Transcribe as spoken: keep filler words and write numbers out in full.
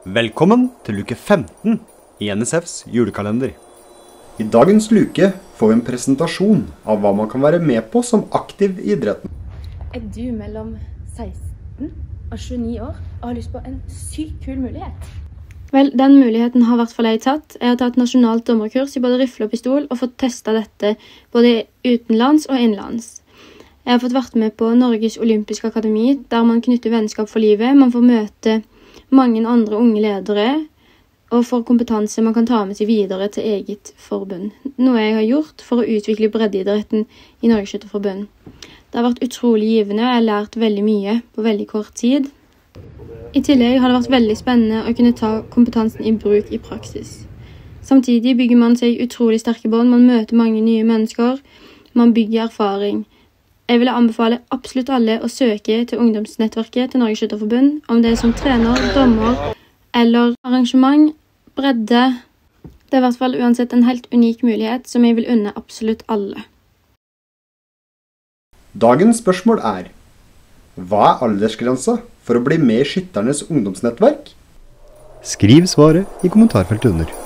Velkommen til luke femten i N S Fs julekalender. I dagens luke får vi en presentasjon av hva man kan være med på som aktiv i idretten. Er du mellom seksten og tjueni år og har lyst på en sykt kul mulighet? Vel, den muligheten har i hvert fall jeg tatt. Jeg har tatt nasjonalt dommerkurs i både rifle og pistol og fått testet dette både utenlands og innenlands. Jeg har fått vært med på Norges Olympiske Akademi, der man knytter vennskap for livet. Man får møte mange andre unge ledere og får kompetanse man kan ta med seg videre til eget forbund. Noe jeg har gjort for å utvikle breddeidretten i Norges Skytterforbund. Det har vært utrolig givende, og jeg har lært veldig mye på veldig kort tid. I tillegg har det vært veldig spennende å kunne ta kompetansen i bruk i praksis. Samtidig bygger man seg utrolig sterke bånd, man møter mange nye mennesker, man bygger erfaring. Jeg vil anbefale absolutt alle å søke til ungdomsnettverket til Norges Skytterforbund, om det er som trener, dommer eller arrangement, bredde. Det er i hvert fall uansett en helt unik mulighet som jeg vil unne absolutt alle. Dagens spørsmål er: hva er aldersgrensa for å bli med i Skytternes ungdomsnettverk? Skriv svaret i kommentarfeltet under.